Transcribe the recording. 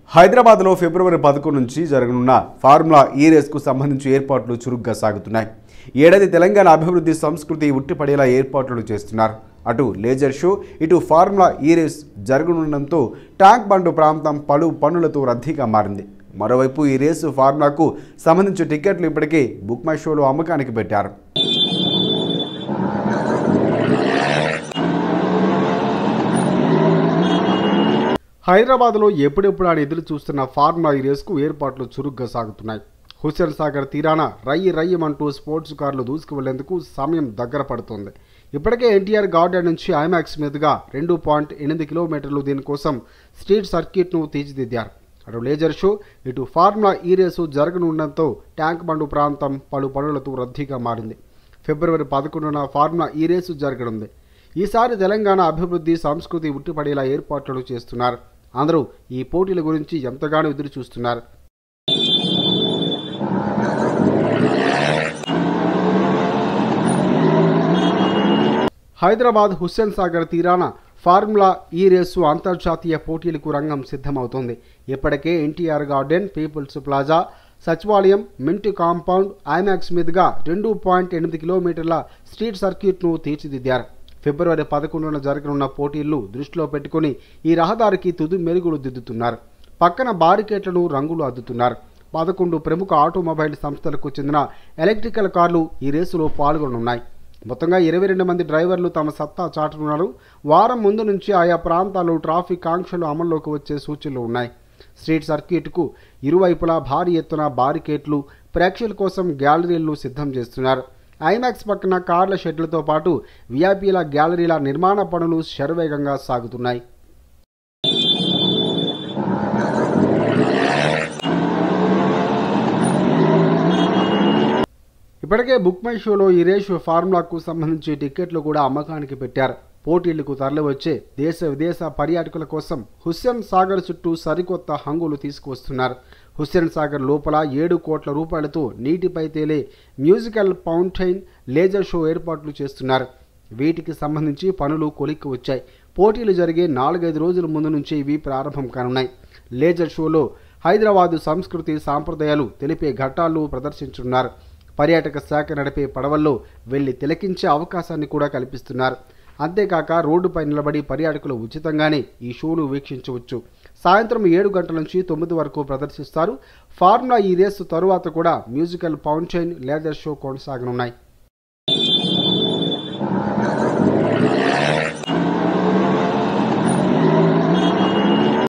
హైదరాబాద్లో ఫిబ్రవరి 11 నుంచి జరగనున్న ఫార్ములా ఈ రేస్కు సంబంధించి ఏర్పాట్లు చురుగ్గా సాగుతున్నాయి. ఏడాది తెలంగాణ అభివృద్ధి సంస్కృతి ఉట్టిపడేలా ఏర్పాట్లు చేస్తున్నారు. అటు లేజర్ షో, ఇటు ఫార్ములా ఈ రేస్ జరగనుండడంతో ట్యాంక్ బండ్ ప్రాంతం పలు పనులతో రద్దీగా మారింది. మరోవైపు ఈ రేసు ఫార్ములాకు సంబంధించిన టికెట్లు ఇప్పటికే బుక్ మై షోలో అమ్మకానికి పెట్టారు. హైదరాబాద్లో ఎప్పుడెప్పుడు అని ఎదురు చూస్తున్న ఫార్ములా ఈ రేసుకు ఏర్పాట్లు చురుగ్గా సాగుతున్నాయి. హుస్సేన్ సాగర్ తీరాన రయ్యమంటూ స్పోర్ట్స్ కార్లు దూసుకు వెళ్లేందుకు సమయం దగ్గర పడుతోంది. ఇప్పటికే ఎన్టీఆర్ గార్డెన్ నుంచి ఐమాక్స్ మీదుగా 2.8 కిలోమీటర్లు దీనికోసం స్ట్రీట్ సర్క్యూట్ను తీర్చిదిద్దారు. అటు లేజర్ షో, ఇటు ఫార్ములా ఈ రేసు జరగనుండడంతో ట్యాంక్ బండ్ ప్రాంతం పలు పనులతో రద్దీగా మారింది. ఫిబ్రవరి 11న ఫార్ములా ఈ రేసు జరగనుంది. ఈసారి తెలంగాణ అభివృద్ధి సంస్కృతి ఉట్టిపడేలా ఏర్పాట్లు చేస్తున్నారు. అందరూ ఈ పోటీల గురించి ఎంతగానో ఎదురు చూస్తున్నారు. హైదరాబాద్ హుస్సేన్ సాగర్ తీరాన ఫార్ములా ఈ రేసు అంతర్జాతీయ పోటీలకు రంగం సిద్ధమవుతోంది. ఇప్పటికే ఎన్టీఆర్ గార్డెన్, పీపుల్స్ ప్లాజా, సచివాలయం, మింట్ కాంపౌండ్, ఐమాక్స్ మీదుగా 2.8 కిలోమీటర్ల స్ట్రీట్ సర్క్యూట్ను తీర్చిదిద్దారు. ఫిబ్రవరి 11న జరగనున్న పోటీలను దృష్టిలో పెట్టుకుని ఈ రహదారికి తుది మెరుగులు దిద్దుతున్నారు. పక్కన బారికేట్లను రంగులు అద్దుతున్నారు. 11 ప్రముఖ ఆటోమొబైల్ సంస్థలకు చెందిన ఎలక్ట్రికల్ కార్లు ఈ రేసులో పాల్గొనున్నాయి. మొత్తంగా 22 మంది డ్రైవర్లు తమ సత్తా చాటనున్నారు. వారం ముందు నుంచి ఆయా ప్రాంతాల్లో ట్రాఫిక్ ఆంక్షలు అమల్లోకి వచ్చే సూచనలు ఉన్నాయి. స్ట్రీట్ సర్క్యూట్కు ఇరువైపులా భారీ ఎత్తున బారికేట్లు, ప్రేక్షకుల కోసం గ్యాలరీలను సిద్ధం చేస్తున్నారు. ఐమాక్స్ పక్కన కార్ల షెడ్లతో పాటు విఐపీల గ్యాలరీల నిర్మాణ పనులు శరవేగంగా సాగుతున్నాయి. ఇప్పటికే బుక్ మై షోలో ఈ రేసు ఫార్ములాకు సంబంధించి టికెట్లు కూడా అమ్మకానికి పెట్టారు. పోటీలకు తరలివచ్చే దేశ విదేశ పర్యాటకుల కోసం హుస్సేన్ సాగర్ చుట్టూ సరికొత్త హంగులు తీసుకువస్తున్నారు. హుస్సేన్ సాగర్ లోపల 7 కోట్ల రూపాయలతో నీటిపై తేలే మ్యూజికల్ ఫౌంటైన్, లేజర్ షో ఏర్పాట్లు చేస్తున్నారు. వీటికి సంబంధించి పనులు కొలిక్కి వచ్చాయి. పోటీలు జరిగే 4-5 రోజుల ముందు నుంచి ఇవి ప్రారంభం కానున్నాయి. లేజర్ షోలో హైదరాబాదు సంస్కృతి సాంప్రదాయాలు తెలిపే ఘట్టాలు ప్రదర్శించనున్నారు. పర్యాటక శాఖ నడిపే పడవల్లో వెళ్లి తిలకించే అవకాశాన్ని కూడా కల్పిస్తున్నారు. అంతేకాక రోడ్డుపై నిలబడి పర్యాటకులు ఉచితంగానే ఈ షోను వీక్షించవచ్చు. సాయంత్రం 7 గంటల నుంచి 9 వరకు ప్రదర్శిస్తారు. ఫార్ములా ఈ రేసు తరువాత కూడా మ్యూజికల్ ఫౌంటైన్, లేజర్ షో కొనసాగనున్నాయి.